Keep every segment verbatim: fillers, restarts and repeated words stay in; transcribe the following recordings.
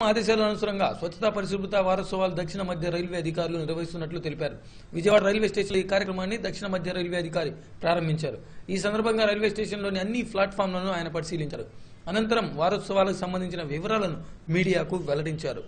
ఆదేశాల అనుసారంగా స్వచ్ఛతా పరిశుభ్రత వారోత్సవాలు దక్షిణ మధ్య రైల్వే అధికారులు నిర్వహిస్తున్నట్లు తెలిపారు. విజయవాడ రైల్వే స్టేషన్ ఈ కార్యక్రమాన్ని దక్షిణ మధ్య రైల్వే అధికారి ప్రారంభించారు. ఈ సందర్భంగా రైల్వే స్టేషన్లోని అన్ని ప్లాట్ఫామ్లను ఆయన పరిశీలించారు. అనంతరం వారోత్సవాలకు సంబంధించిన వివరాలను మీడియాకు వెల్లడించారు.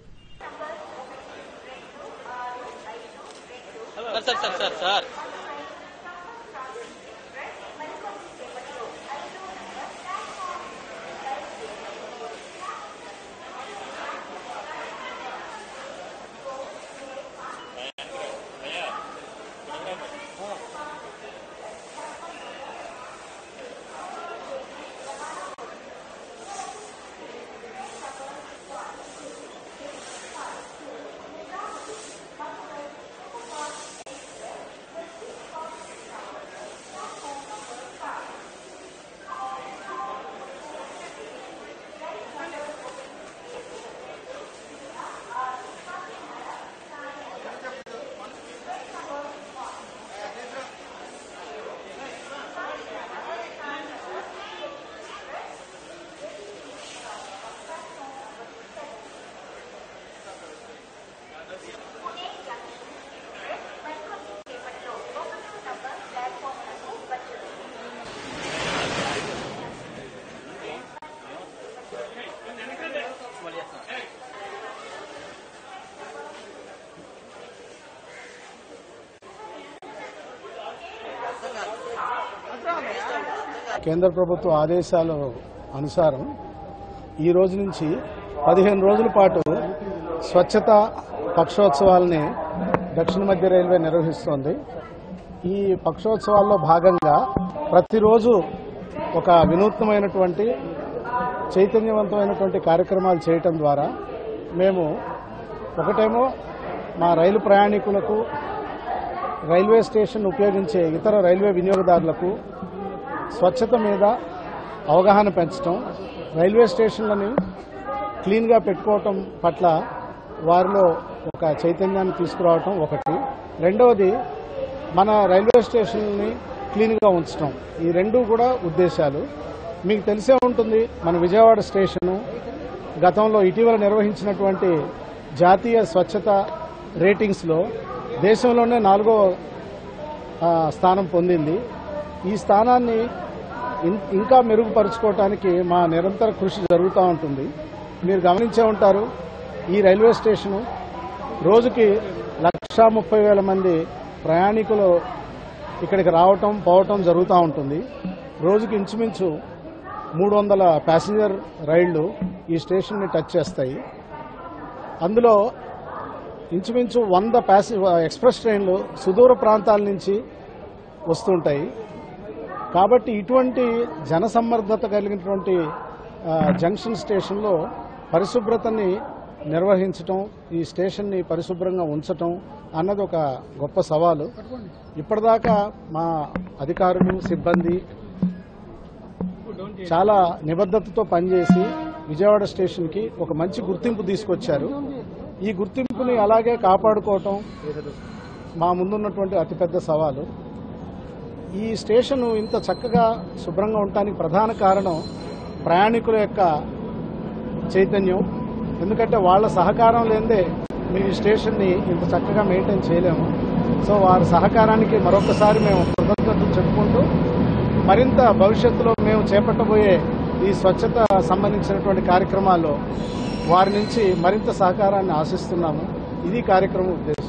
కేంద్ర ప్రభుత్వ ఆదేశాల అనుసారం ఈ రోజు నుంచి పదిహేను రోజుల పాటు స్వచ్ఛత పక్షోత్సవాలని దక్షిణ మధ్య రైల్వే నిర్వహిస్తోంది. ఈ పక్షోత్సవాల్లో భాగంగా ప్రతిరోజు ఒక వినూత్నమైనటువంటి చైతన్యవంతమైనటువంటి కార్యక్రమాలు చేయటం ద్వారా మేము ఒకటేమో మా రైలు ప్రయాణికులకు, రైల్వే స్టేషన్ ఉపయోగించే ఇతర రైల్వే వినియోగదారులకు స్వచ్ఛత మీద అవగాహన పెంచడం, రైల్వే స్టేషన్లని క్లీన్గా పెట్టుకోవటం పట్ల వారిలో ఒక చైతన్యాన్ని తీసుకురావటం ఒకటి. రెండవది మన రైల్వే స్టేషన్ని క్లీన్గా ఉంచడం. ఈ రెండు కూడా ఉద్దేశాలు. మీకు తెలిసే ఉంటుంది, మన విజయవాడ స్టేషను గతంలో ఇటీవల నిర్వహించినటువంటి జాతీయ స్వచ్ఛత రేటింగ్స్లో దేశంలోనే నాలుగో స్థానం పొందింది. ఈ స్థానాన్ని ఇంకా మెరుగుపరుచుకోవటానికి మా నిరంతర కృషి జరుగుతూ ఉంటుంది. మీరు గమనించే ఉంటారు, ఈ రైల్వే స్టేషను రోజుకి లక్షా ముప్పై వేల మంది ప్రయాణికులు ఇక్కడికి రావటం పోవటం జరుగుతూ ఉంటుంది. రోజుకి ఇంచుమించు మూడు వందల ప్యాసింజర్ రైళ్లు ఈ స్టేషన్ని టచ్ చేస్తాయి. అందులో ఇంచుమించు వంద ప్యాసి ఎక్స్ప్రెస్ ట్రైన్లు సుదూర ప్రాంతాల నుంచి వస్తుంటాయి. కాబట్టి ఇటువంటి జనసమ్మర్దత కలిగినటువంటి జంక్షన్ స్టేషన్లో పరిశుభ్రతని నిర్వహించటం, ఈ స్టేషన్ని పరిశుభ్రంగా ఉంచటం అన్నది ఒక గొప్ప సవాలు. ఇప్పటిదాకా మా అధికారులు, సిబ్బంది చాలా నిబద్ధతతో పనిచేసి విజయవాడ స్టేషన్కి ఒక మంచి గుర్తింపు తీసుకొచ్చారు. ఈ గుర్తింపుని అలాగే కాపాడుకోవటం మా ముందున్నటువంటి అతిపెద్ద సవాలు. ఈ స్టేషను ఇంత చక్కగా శుభ్రంగా ఉండటానికి ప్రధాన కారణం ప్రయాణికుల యొక్క చైతన్యం. ఎందుకంటే వాళ్ళ సహకారం లేదే మేము ఈ స్టేషన్ని ఇంత చక్కగా మెయింటైన్ చేయలేము. సో వారి సహకారానికి మరొకసారి మేము కృతజ్ఞతలు చెప్పుకుంటూ, మరింత భవిష్యత్తులో మేము చేపట్టబోయే ఈ స్వచ్ఛత సంబంధించినటువంటి కార్యక్రమాల్లో వారి నుంచి మరింత సహకారాన్ని ఆశిస్తున్నాము. ఇది కార్యక్రమం ఉద్దేశం.